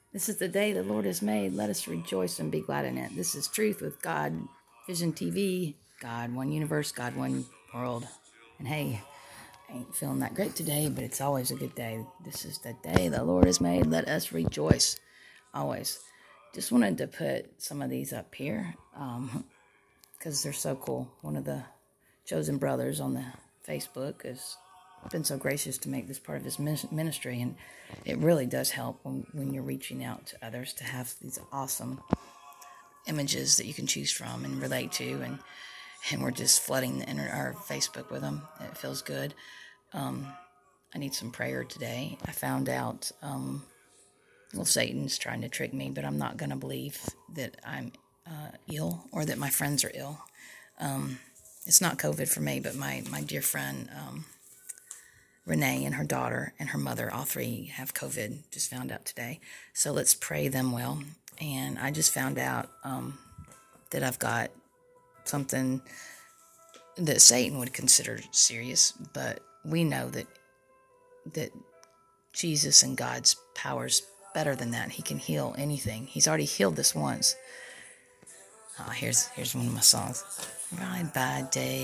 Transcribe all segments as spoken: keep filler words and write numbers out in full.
This is the day the Lord has made. Let us rejoice and be glad in it. This is Truth with God, Vision T V, God, One Universe, God, One World. And hey, I ain't feeling that great today, but it's always a good day. This is the day the Lord has made. Let us rejoice. Always. Just wanted to put some of these up here um, because they're so cool. One of the chosen brothers on the Facebook has been so gracious to make this part of his ministry, and it really does help when, when you're reaching out to others to have these awesome images that you can choose from and relate to, and and we're just flooding the inter- our Facebook with them. It feels good. Um, I need some prayer today. I found out, um, well, Satan's trying to trick me, but I'm not going to believe that I'm uh, ill or that my friends are ill. Um, it's not COVID for me, but my, my dear friend, um, Renee, and her daughter and her mother, all three have COVID, just found out today. So let's pray them well. And I just found out um, that I've got something that Satan would consider serious, but we know that that Jesus and God's power's better than that. He can heal anything. He's already healed this once. Oh, here's here's one of my songs. Ride by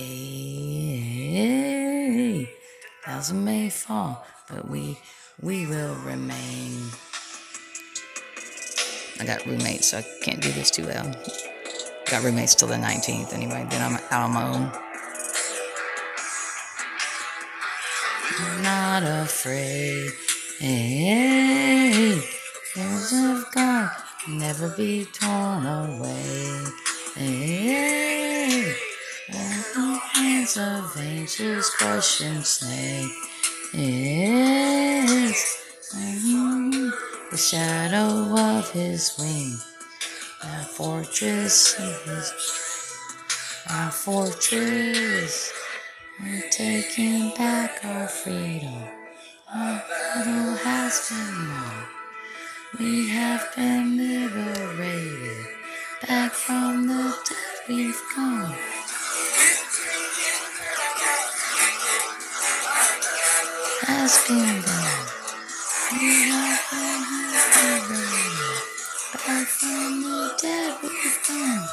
day, thousand may fall, but we we will remain. I got roommates, so I can't do this too loud. Got roommates till the nineteenth anyway. Then I'm out on my own. I'm not afraid. Hey, fears of God never be torn away. Hey, the hands of angels crush and slay. Yes, the shadow of his wing, our fortress is our fortress. We're taking back our freedom. Our battle has been won. We have been liberated. Back from the dead we've come. Has been done. We have been liberated. Back from the dead we've come.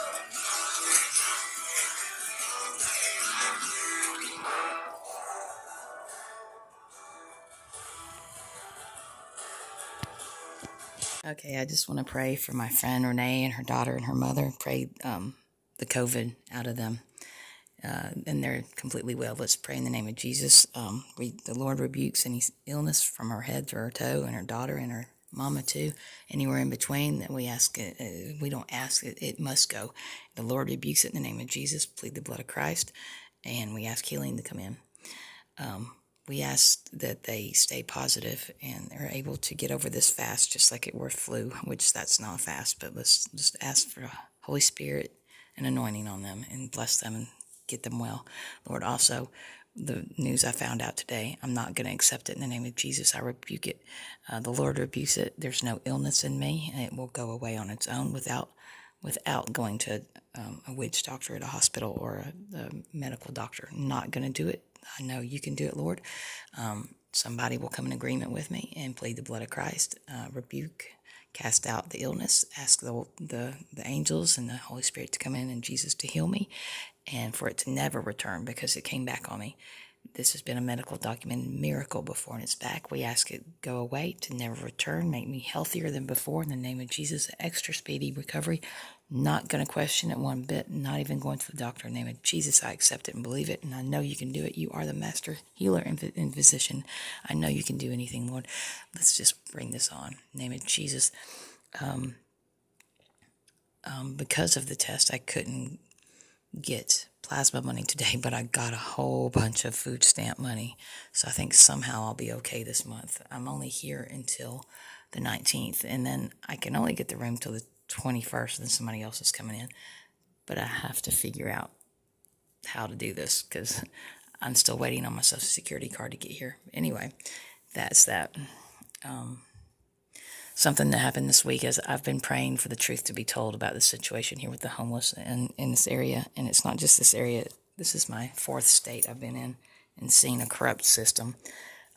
Okay, I just want to pray for my friend Renee and her daughter and her mother. Pray um, the COVID out of them. Uh, and they're completely well. Let's pray in the name of Jesus. Um, we, the Lord rebukes any illness from her head to her toe, and her daughter and her mama too. Anywhere in between that we ask it, uh, we don't ask it, it must go. The Lord rebukes it in the name of Jesus. Plead the blood of Christ, and we ask healing to come in. Um, we ask that they stay positive and are able to get over this fast, just like it were flu, which that's not fast, but let's just ask for Holy Spirit and anointing on them and bless them and get them well. Lord, also, the news I found out today, I'm not going to accept it in the name of Jesus. I rebuke it. Uh, the Lord rebukes it. There's no illness in me, and it will go away on its own without without going to um, a witch doctor at a hospital or a, a medical doctor. I'm not going to do it. I know you can do it, Lord. Um, somebody will come in agreement with me and plead the blood of Christ, uh, rebuke, cast out the illness, ask the, the the angels and the Holy Spirit to come in and Jesus to heal me, and for it to never return because it came back on me. This has been a medical documented miracle before, and it's back. We ask it go away, to never return, make me healthier than before in the name of Jesus. Extra speedy recovery. Not going to question it one bit, not even going to the doctor. In the name of Jesus, I accept it and believe it, and I know you can do it. You are the master healer and, and physician. I know you can do anything, Lord. Let's just bring this on. In the name of Jesus. Um, um, because of the test, I couldn't get plasma money today, but I got a whole bunch of food stamp money. So I think somehow I'll be okay this month. I'm only here until the nineteenth, and then I can only get the room till the twenty-first, and then somebody else is coming in. But I have to figure out how to do this because I'm still waiting on my Social Security card to get here. Anyway, that's that. Um, something that happened this week is I've been praying for the truth to be told about the situation here with the homeless in, in this area. And it's not just this area. This is my fourth state I've been in and seen a corrupt system.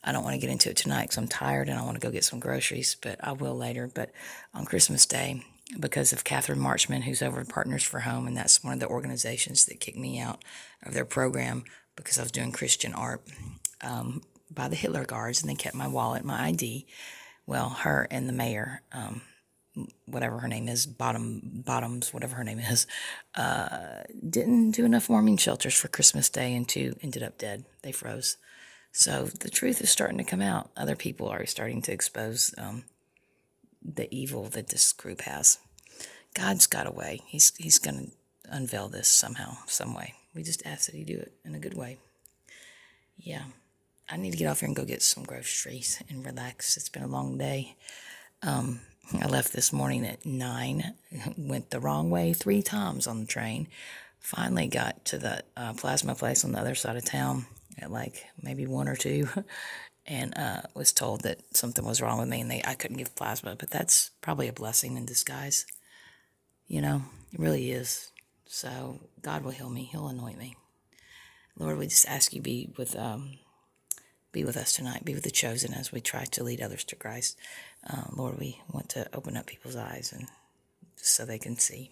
I don't want to get into it tonight because I'm tired and I want to go get some groceries, but I will later. But on Christmas Day, because of Catherine Marchman, who's over at Partners for Home, and that's one of the organizations that kicked me out of their program because I was doing Christian art um, by the Hitler Guards, and they kept my wallet, my I D. Well, her and the mayor, um, whatever her name is, Bottom Bottoms, whatever her name is, uh, didn't do enough warming shelters for Christmas Day, and two ended up dead. They froze. So the truth is starting to come out. Other people are starting to expose um, the evil that this group has. God's got a way. He's he's going to unveil this somehow, some way. We just ask that he do it in a good way. Yeah. I need to get off here and go get some groceries and relax. It's been a long day. Um, I left this morning at nine, went the wrong way three times on the train. Finally got to the uh, plasma place on the other side of town at like maybe one or two, and uh, was told that something was wrong with me and they I couldn't give plasma. But that's probably a blessing in disguise. You know, it really is. So God will heal me. He'll anoint me. Lord, we just ask you be with um, be with us tonight. Be with the chosen as we try to lead others to Christ. Uh, Lord, we want to open up people's eyes and just so they can see.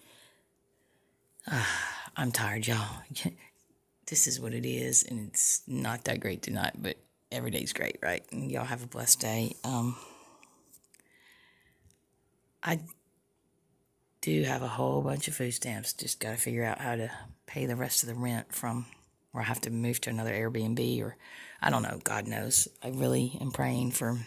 Uh, I'm tired, y'all. This is what it is, and it's not that great tonight, but every day's great, right? And y'all have a blessed day. Um, I do have a whole bunch of food stamps. Just got to figure out how to pay the rest of the rent from, or I have to move to another Airbnb, or I don't know. God knows. I really am praying for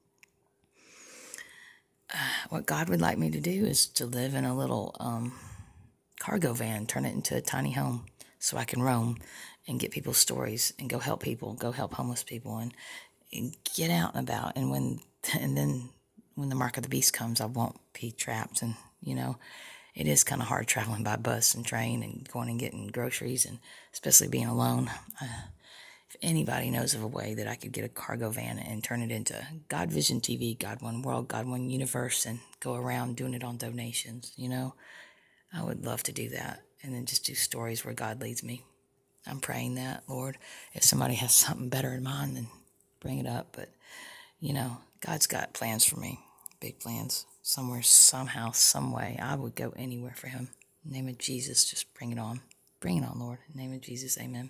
uh, what God would like me to do is to live in a little um, cargo van, turn it into a tiny home, so I can roam and get people's stories and go help people, go help homeless people, and, and get out and about. And when and then when the mark of the beast comes, I won't be trapped. And you know, it is kind of hard traveling by bus and train and going and getting groceries, and especially being alone. Uh, if anybody knows of a way that I could get a cargo van and turn it into God Vision T V, God One World, God One Universe, and go around doing it on donations, you know, I would love to do that. And then just do stories where God leads me. I'm praying that, Lord. If somebody has something better in mind, then bring it up. But, you know, God's got plans for me. Big plans. Somewhere, somehow, some way. I would go anywhere for him. In the name of Jesus, just bring it on. Bring it on, Lord. In the name of Jesus, amen.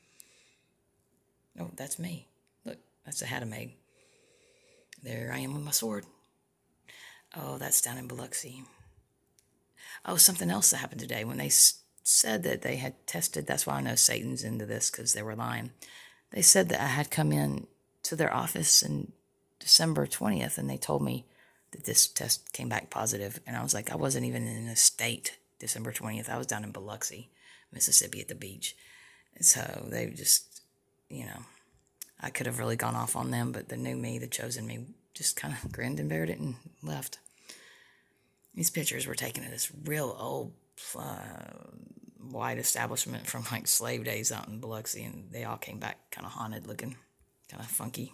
Oh, that's me. Look, that's a hat I made. There I am with my sword. Oh, that's down in Biloxi. Oh, something else that happened today. When they said that they had tested, that's why I know Satan's into this, because they were lying. They said that I had come in to their office in December twentieth, and they told me that this test came back positive. And I was like, I wasn't even in a state December twentieth. I was down in Biloxi, Mississippi at the beach. And so they just, you know, I could have really gone off on them, but the new me, the chosen me, just kind of grinned and bared it and left. These pictures were taken at this real old uh, white establishment from like slave days out in Biloxi, and they all came back kind of haunted looking, kind of funky.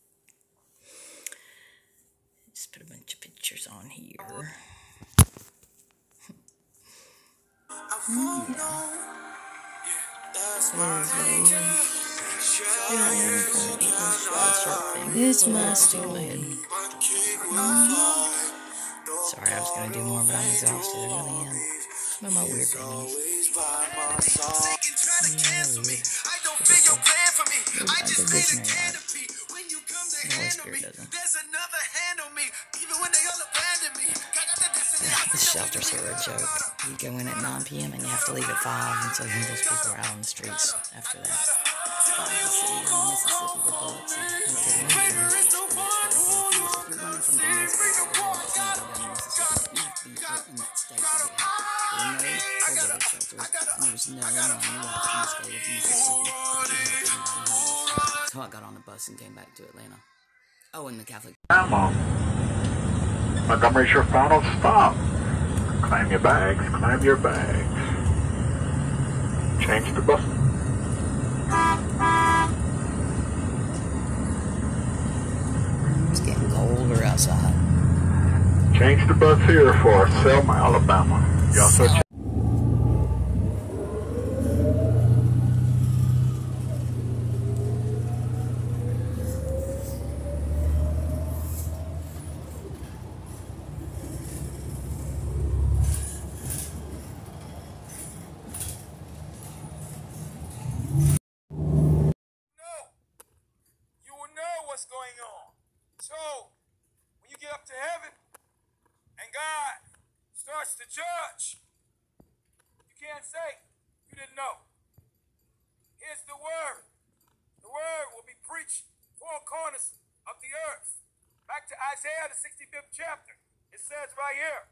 Just put a bunch of pictures on here. Hmm, yeah. It's my stupid. Sorry, I was going to do more, but I'm exhausted. I really am. Some of my weird feelings. The visionary life. The Holy Spirit doesn't. The shelters here are a joke. You go in at nine p m and you have to leave at five, and so those people are out on the streets after that. So I got on the bus and came back to Atlanta. Oh, and the Catholic. Montgomery's your final stop. Claim your bags, claim your bags. Change the bus. It's getting colder outside. Change the bus here for Selma, Alabama. You also Selma. starts to judge, you can't say you didn't know. Here's the word. The word will be preached four corners of the earth. Back to Isaiah, the sixty-fifth chapter. It says right here,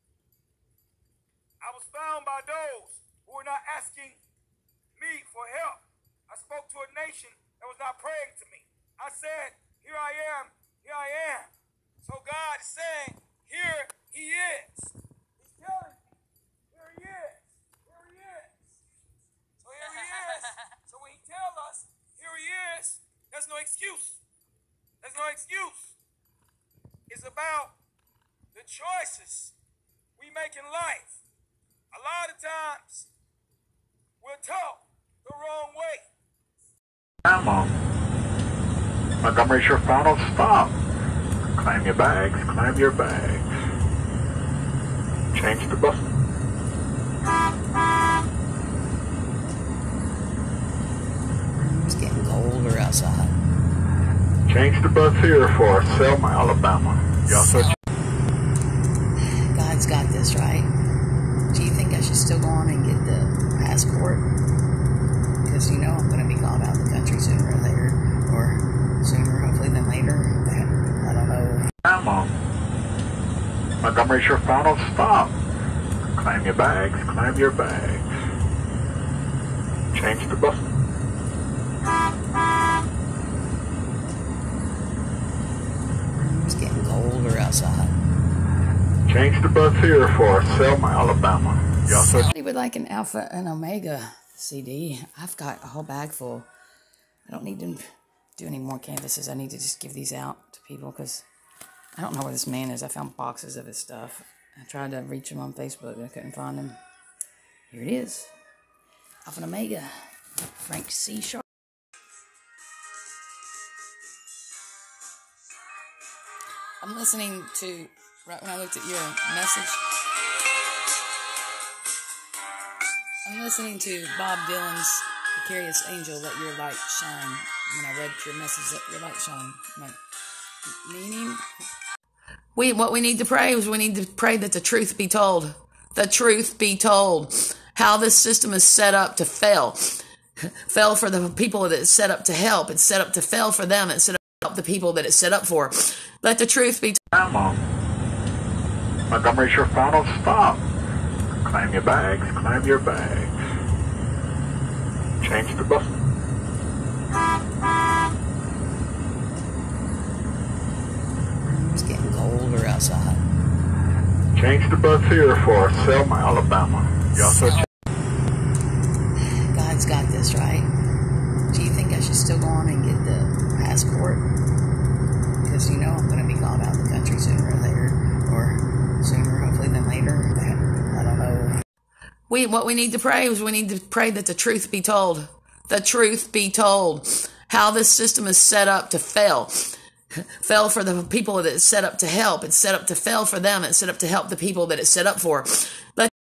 I was found by those who were not asking me for help. I spoke to a nation that was not praying to me. I said, here I am, here I am. So God is saying, here he is. He's telling me, here he is, here he is. So here he is. So when he tells us, here he is, there's no excuse. There's no excuse. It's about the choices we make in life. A lot of times, we're taught the wrong way. Ammo. Montgomery's your final stop. Claim your bags, claim your bags. Change the bus. It's getting colder outside. Change the bus here for Selma, Alabama. You also God's got this, right? Do you think I should still go on and get the passport? Because you know I'm going to be called out of the country sooner or later. Or sooner, hopefully, than later. I don't know. Ammo. Montgomery's your final stop. Claim your bags, claim your bags. Change the bus. It's getting colder outside. Change the bus here for Selma, Alabama. You also Somebody would like an Alpha and Omega C D. I've got a whole bag full. I don't need to do any more canvases. I need to just give these out to people because I don't know where this man is. I found boxes of his stuff. I tried to reach him on Facebook, but I couldn't find him. Here it is. Alpha and Omega. Frank C. Sharp. I'm listening to, right when I looked at your message, I'm listening to Bob Dylan's Precarious Angel, Let Your Light Shine. When I read your message, Let Your Light Shine. My meaning? We, what we need to pray is we need to pray that the truth be told. The truth be told. How this system is set up to fail. Fail for the people that it's set up to help. It's set up to fail for them. It's set up to help the people that it's set up for. Let the truth be told. Ammo. Montgomery's your final stop. Claim your bags, claim your bags. Change the bus. It's getting colder outside. Change the bus here for Selma, Alabama. You also God's got this, right? Do you think I should still go on and get the passport? Because you know I'm going to be called out of the country sooner or later. Or sooner, hopefully, than later. I don't know. We, what we need to pray is we need to pray that the truth be told. The truth be told. How this system is set up to fail. Fail for the people that it's set up to help. It's set up to fail for them. It's set up to help the people that it's set up for. Let